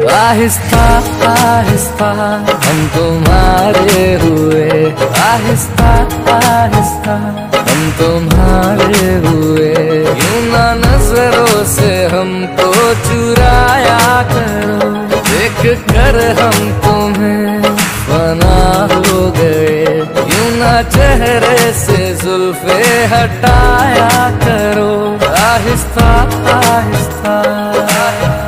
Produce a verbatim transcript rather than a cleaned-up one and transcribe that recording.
आहिस्ता आहिस्ता हम तुम्हारे हुए, आहिस्ता आहिस्ता हम तुम्हारे हुए। यूं ना नजरों से हमको चुराया करो, देख कर हम तुम्हें फना हो गए। यूं ना चेहरे से जुल्फे हटाया करो, आहिस्ता आहिस्ता।